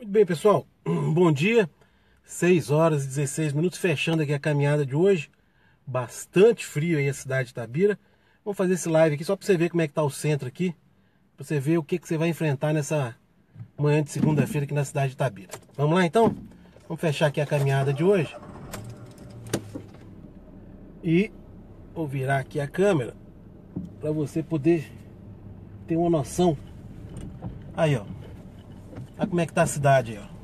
Muito bem, pessoal, bom dia, 6 horas e 16 minutos, fechando aqui a caminhada de hoje. Bastante frio aí a cidade de Itabira. Vamos fazer esse live aqui só para você ver como é que tá o centro aqui, para você ver o que você vai enfrentar nessa manhã de segunda-feira aqui na cidade de Itabira. Vamos lá então? Vamos fechar aqui a caminhada de hoje. E vou virar aqui a câmera para você poder ter uma noção. Aí, ó. Olha como é que tá a cidade aí, ó.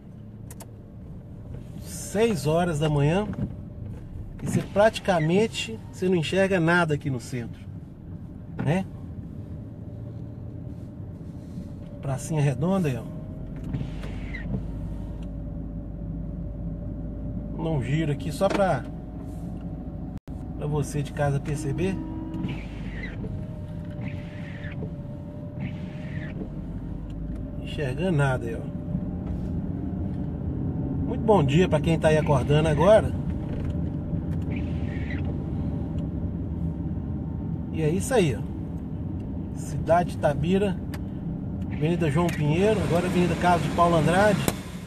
6 horas da manhã e você praticamente não enxerga nada aqui no centro, né? Pracinha redonda aí, ó. Não giro aqui só pra você de casa perceber. Enxergando nada aí, ó. Muito bom dia para quem tá aí acordando agora. E é isso aí, ó. Cidade de Itabira, Avenida João Pinheiro, agora Avenida Carlos de Paulo Andrade.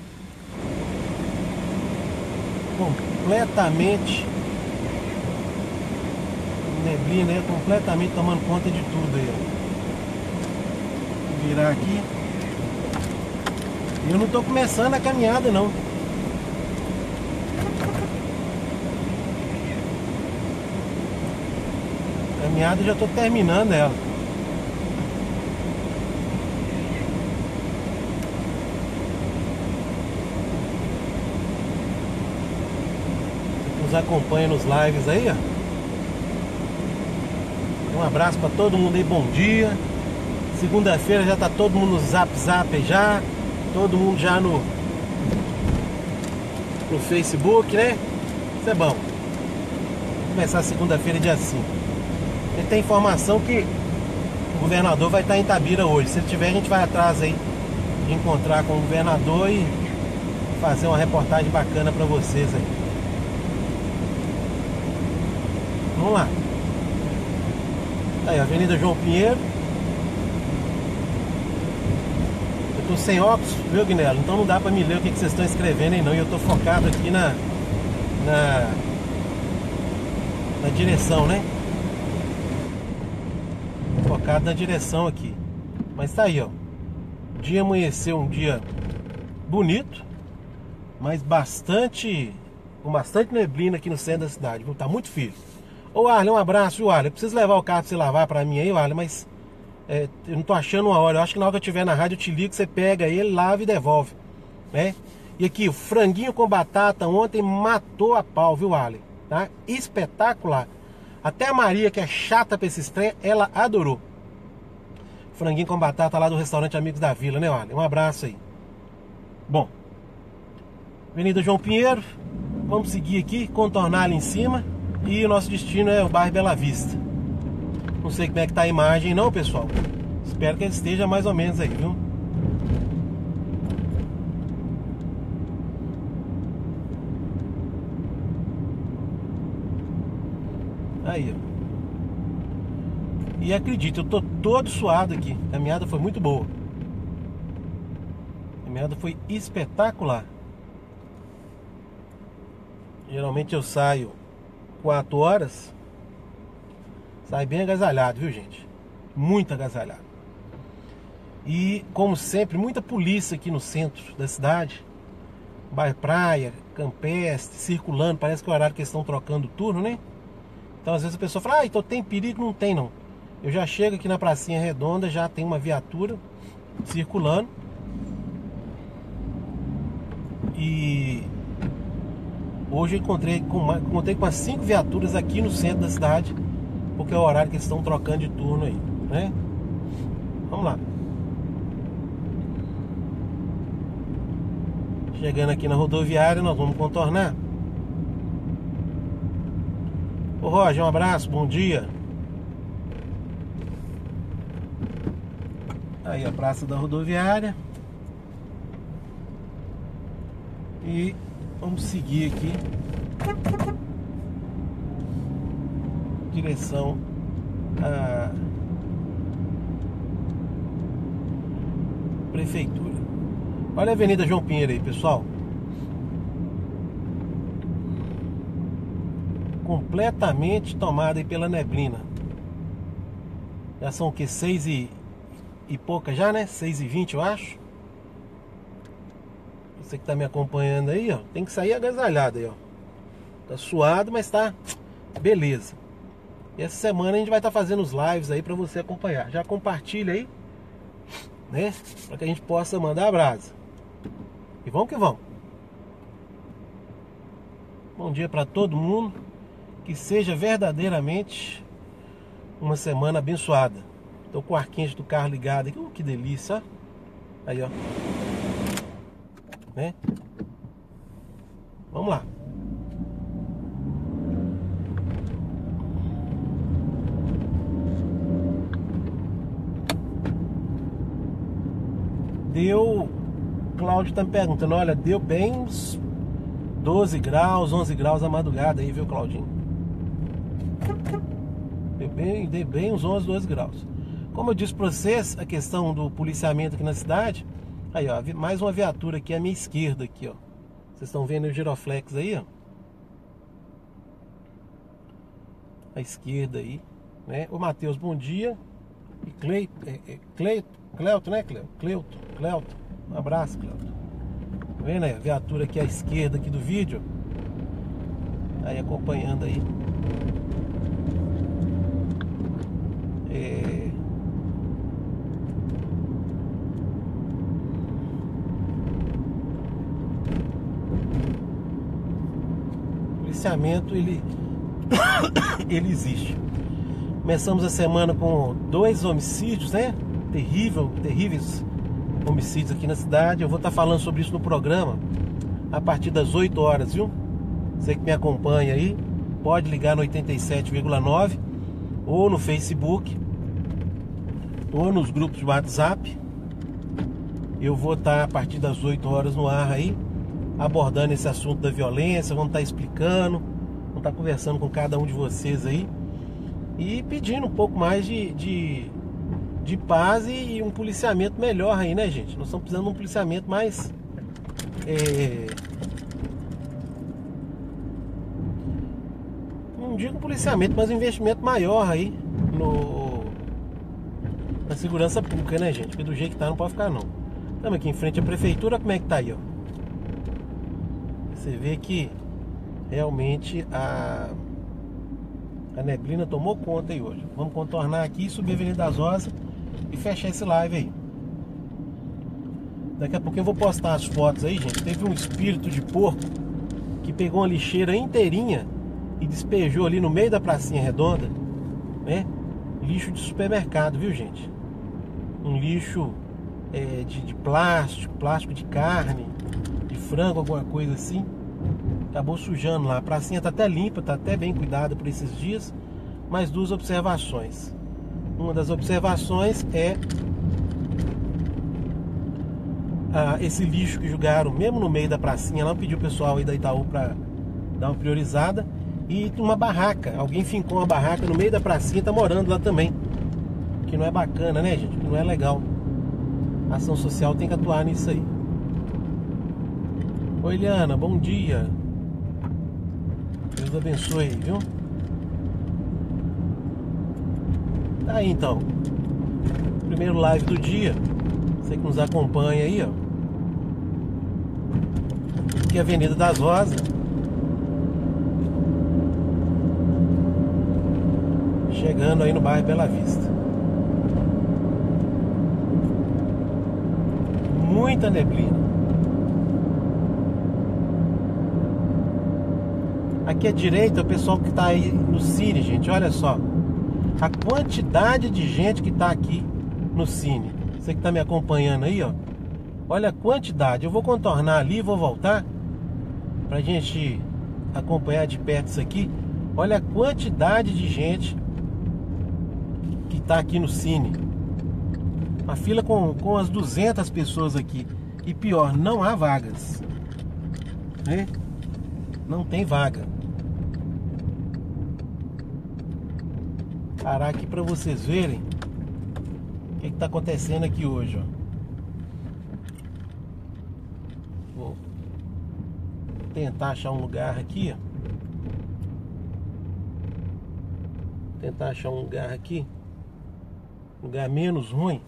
Completamente neblina, né? Completamente tomando conta de tudo aí, ó. Vou virar aqui. Eu não tô começando a caminhada, não. A caminhada eu já tô terminando ela. Você nos acompanha nos lives aí, ó. Um abraço pra todo mundo aí, bom dia. Segunda-feira já tá todo mundo no Zap aí já. Todo mundo já no Facebook, né? Isso é bom. Vamos começar segunda-feira, dia 5. E tem informação que o governador vai estar em Itabira hoje. Se ele tiver, a gente vai atrás aí de encontrar com o governador e fazer uma reportagem bacana pra vocês aí. Vamos lá. Aí, Avenida João Pinheiro. Tô sem óculos, viu, Guinelo? Então não dá pra me ler o que vocês estão escrevendo aí não. E eu tô focado aqui na direção, né? Focado na direção aqui. Mas tá aí, ó. O dia amanheceu um dia bonito, mas com bastante neblina aqui no centro da cidade, viu? Tá muito frio. Ô Arlen, um abraço, viu, Arlen? Eu preciso levar o carro pra você lavar pra mim aí, Arlen, mas eu não tô achando uma hora. Eu acho que na hora que eu estiver na rádio eu te ligo, você pega ele, lava e devolve, né? E aqui, o franguinho com batata ontem matou a pau, viu, Arlen? Tá? Espetacular. Até a Maria, que é chata pra esse trem, ela adorou. Franguinho com batata lá do restaurante Amigos da Vila, né, Arlen? Um abraço aí. Bom, Avenida João Pinheiro. Vamos seguir aqui, contornar ali em cima. E o nosso destino é o bairro Bela Vista. Não sei como é que tá a imagem não, pessoal. Espero que ele esteja mais ou menos aí, viu? Aí, ó. E acredito, eu tô todo suado aqui. A caminhada foi muito boa. A caminhada foi espetacular. Geralmente eu saio 4 horas. Sai bem agasalhado, viu, gente? Muito agasalhado. E, como sempre, muita polícia aqui no centro da cidade. Bairro Praia, Campestre, circulando. Parece que é o horário que eles estão trocando o turno, né? Então, às vezes a pessoa fala, então tem perigo? Não tem, não. Eu já chego aqui na pracinha redonda, já tem uma viatura circulando. E hoje eu encontrei com umas 5 viaturas aqui no centro da cidade, porque é o horário que eles estão trocando de turno aí, né? Vamos lá. Chegando aqui na rodoviária, nós vamos contornar. Ô Roger, um abraço, bom dia. Aí a praça da rodoviária. E vamos seguir aqui direção a prefeitura. Olha a Avenida João Pinheiro aí, pessoal. Completamente tomada aí pela neblina. Já são o que? 6 e pouca já, né? 6h20 eu acho. Você que tá me acompanhando aí, ó, tem que sair agasalhado aí, ó. Tá suado, mas tá beleza. E essa semana a gente vai estar fazendo os lives aí pra você acompanhar. Já compartilha aí, né? Pra que a gente possa mandar a brasa. E vamos que vamos. Bom dia pra todo mundo. Que seja verdadeiramente uma semana abençoada. Tô com o ar quente do carro ligado aqui. Que delícia, ó. Aí, ó. Né? Vamos lá. Deu... Cláudio tá me perguntando, olha, deu bem uns 12 graus, 11 graus a madrugada aí, viu, Claudinho? Deu bem uns 11, 12 graus. Como eu disse pra vocês, a questão do policiamento aqui na cidade. Aí, ó, mais uma viatura aqui à minha esquerda aqui, ó. Vocês estão vendo o giroflex aí, ó. À esquerda aí, né? Ô, Matheus, bom dia. E Cleuto, né, Cleuto. Um abraço, Cleuto. Tá vendo aí? A viatura aqui à esquerda aqui do vídeo. Aí, acompanhando aí. O policiamento, ele existe. Começamos a semana com 2 homicídios, né? Terríveis homicídios aqui na cidade. Eu vou estar falando sobre isso no programa a partir das 8 horas, viu? Você que me acompanha aí, pode ligar no 87,9 ou no Facebook ou nos grupos de WhatsApp. Eu vou estar a partir das 8 horas no ar aí, abordando esse assunto da violência. Vamos estar explicando, vamos estar conversando com cada um de vocês aí e pedindo um pouco mais de paz e um policiamento melhor aí, né, gente? Nós estamos precisando de um policiamento mais não digo policiamento, mas um investimento maior aí na segurança pública, né, gente? Porque do jeito que tá não pode ficar não. Estamos aqui em frente à prefeitura, como é que tá aí, ó? Você vê que realmente a neblina tomou conta aí hoje. Vamos contornar aqui, subir a Avenida das Rosas e fechar esse live aí. Daqui a pouco eu vou postar as fotos aí, gente. Teve um espírito de porco que pegou uma lixeira inteirinha e despejou ali no meio da pracinha redonda, né? Lixo de supermercado, viu, gente? Um lixo de plástico de carne, de frango, alguma coisa assim. Acabou sujando lá. A pracinha tá até limpa, tá até bem cuidada por esses dias. Mais 2 observações. Uma das observações é esse lixo que jogaram mesmo no meio da pracinha. Lá pediu o pessoal aí da Itaú para dar uma priorizada. E uma barraca, alguém fincou uma barraca no meio da pracinha e tá morando lá também. Que não é bacana, né, gente? Que não é legal. A ação social tem que atuar nisso aí. Oi, Eliana, bom dia. Deus abençoe, viu? Tá aí então. Primeiro live do dia. Você que nos acompanha aí, ó. Aqui é a Avenida das Rosas. Chegando aí no bairro Bela Vista. Muita neblina. Aqui à direita é o pessoal que tá aí no Cine, gente. Olha só a quantidade de gente que tá aqui no Cine. Você que tá me acompanhando aí, ó. Olha a quantidade. Eu vou contornar ali e vou voltar pra gente acompanhar de perto isso aqui. Olha a quantidade de gente que tá aqui no Cine. Uma fila com as 200 pessoas aqui. E pior, não há vagas, né? Não tem vaga. Parar aqui para vocês verem o que está acontecendo aqui hoje, ó. Vou tentar achar um lugar aqui, ó. Tentar achar um lugar aqui, lugar menos ruim.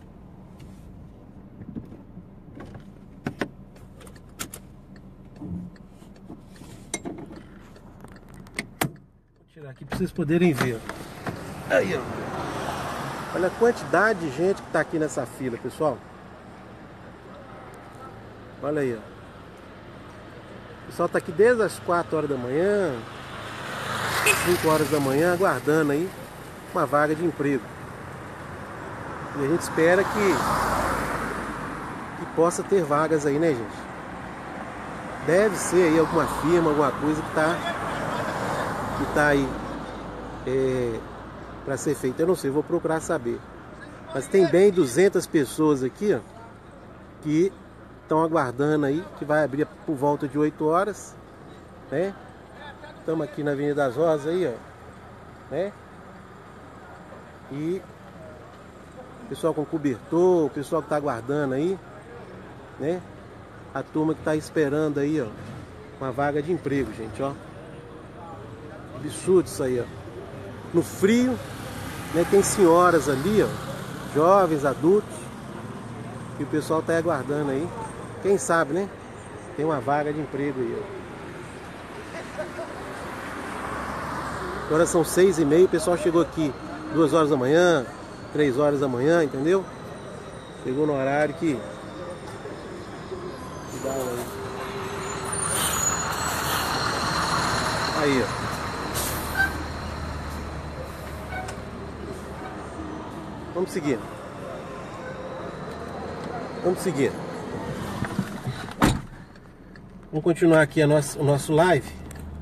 Vou tirar aqui para vocês poderem ver. Aí, ó. Olha a quantidade de gente que está aqui nessa fila, pessoal. Olha aí, ó. O pessoal está aqui desde as 4 horas da manhã, 5 horas da manhã, aguardando aí uma vaga de emprego. E a gente espera que possa ter vagas aí, né, gente? Deve ser aí alguma firma, alguma coisa que tá aí para ser feita. Eu não sei, vou procurar saber. Mas tem bem 200 pessoas aqui, ó, que estão aguardando aí, que vai abrir por volta de 8 horas, né? Estamos aqui na Avenida das Rosas aí, ó, né? E o pessoal com cobertor, o pessoal que está aguardando aí, né? A turma que está esperando aí, ó, uma vaga de emprego, gente, ó. Absurdo isso aí, ó. No frio, né? Tem senhoras ali, ó, jovens, adultos, e o pessoal está aguardando aí. Quem sabe, né? Tem uma vaga de emprego aí, ó. Agora são 6h30, o pessoal chegou aqui 2 horas da manhã, 3 horas da manhã, entendeu? Chegou no horário que dá aí. Aí, ó. Vamos seguir. Vamos seguir. Vamos continuar aqui o nosso live.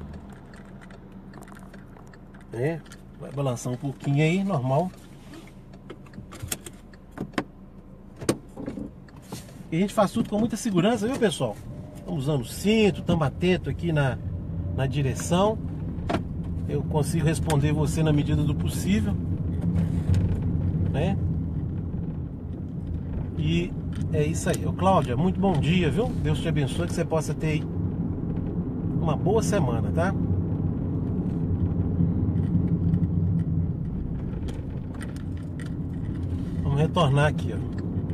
Vai balançar um pouquinho aí, normal. E a gente faz tudo com muita segurança, viu, pessoal? Estamos usando cinto, estamos atento aqui na direção. Eu consigo responder você na medida do possível, né? E é isso aí. Ô, Cláudia, muito bom dia, viu? Deus te abençoe, que você possa ter aí uma boa semana, tá? Vamos retornar aqui, ó.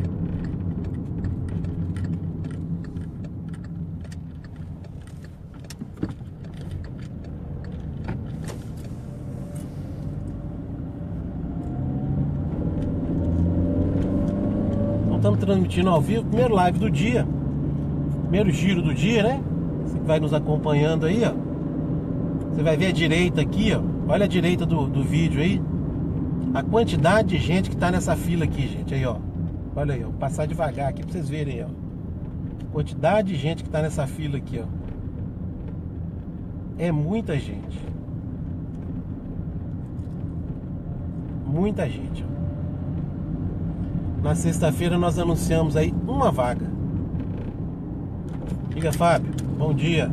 Estamos transmitindo ao vivo, primeiro live do dia, primeiro giro do dia, né? Você que vai nos acompanhando aí, ó. Você vai ver a direita aqui, ó. Olha a direita do vídeo aí. A quantidade de gente que tá nessa fila aqui, gente. Aí, ó. Olha aí, ó. Vou passar devagar aqui pra vocês verem, ó. Quantidade de gente que tá nessa fila aqui, ó. É muita gente. Muita gente, ó. Na sexta-feira nós anunciamos aí uma vaga. Diga, Fábio, bom dia.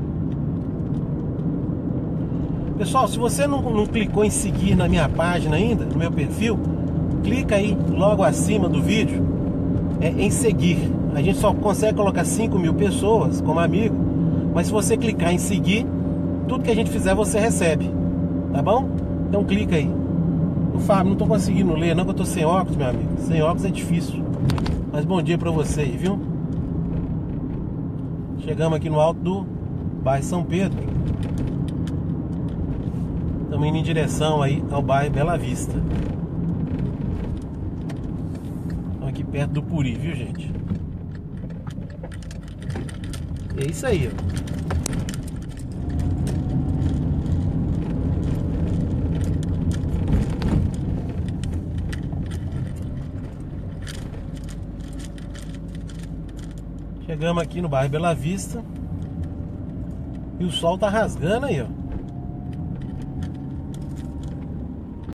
Pessoal, se você não clicou em seguir na minha página ainda, no meu perfil, clica aí logo acima do vídeo em seguir. A gente só consegue colocar 5.000 pessoas como amigo, mas se você clicar em seguir, tudo que a gente fizer você recebe, tá bom? Então clica aí. O Fábio, não tô conseguindo ler não, que eu tô sem óculos, meu amigo. Sem óculos é difícil. Mas bom dia pra você aí, viu? Chegamos aqui no alto do bairro São Pedro. Estamos indo em direção aí ao bairro Bela Vista. Estamos aqui perto do Puri, viu, gente? É isso aí, ó. Chegamos aqui no bairro Bela Vista. E o sol tá rasgando aí, ó.